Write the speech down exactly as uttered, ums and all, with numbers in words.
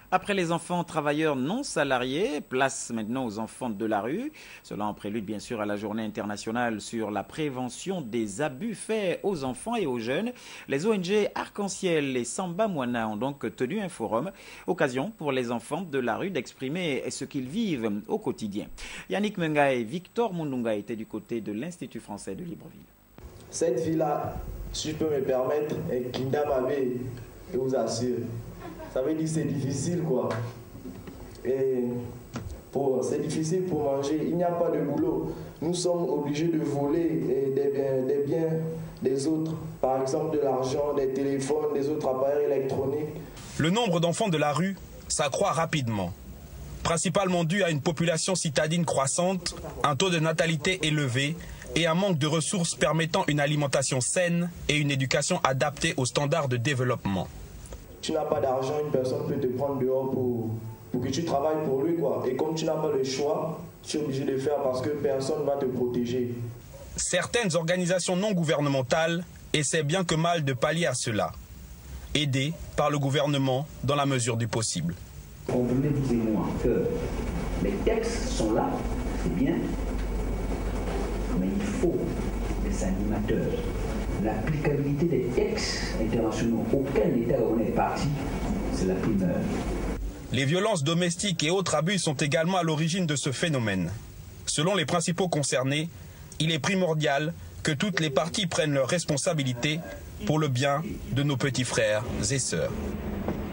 Après les enfants travailleurs non salariés, place maintenant aux enfants de la rue. Cela en prélude bien sûr à la journée internationale sur la prévention des abus faits aux enfants et aux jeunes. Les O N G Arc-en-Ciel et Samba Mwana ont donc tenu un forum, occasion pour les enfants de la rue d'exprimer ce qu'ils vivent au quotidien. Yannick Menga et Victor Mundunga étaient du côté de l'Institut français de Libreville. Cette vie-là, si je peux me permettre, est Kinda Mabé, je vous assure. Ça veut dire que c'est difficile, quoi. Et c'est difficile pour manger. Il n'y a pas de boulot. Nous sommes obligés de voler des biens, des biens des autres. Par exemple, de l'argent, des téléphones, des autres appareils électroniques. Le nombre d'enfants de la rue s'accroît rapidement. Principalement dû à une population citadine croissante, un taux de natalité élevé et un manque de ressources permettant une alimentation saine et une éducation adaptée aux standards de développement. Tu n'as pas d'argent, une personne peut te prendre dehors pour, pour que tu travailles pour lui, quoi. Et comme tu n'as pas le choix, tu es obligé de le faire parce que personne ne va te protéger. Certaines organisations non gouvernementales essaient bien que mal de pallier à cela, aidées par le gouvernement dans la mesure du possible. Comprenez-vous et moi que les textes sont là, c'est bien, mais il faut des animateurs. L'applicabilité des textes internationaux auxquels l'État est parti, c'est la primeur. Les violences domestiques et autres abus sont également à l'origine de ce phénomène. Selon les principaux concernés, il est primordial que toutes les parties prennent leurs responsabilités pour le bien de nos petits frères et sœurs.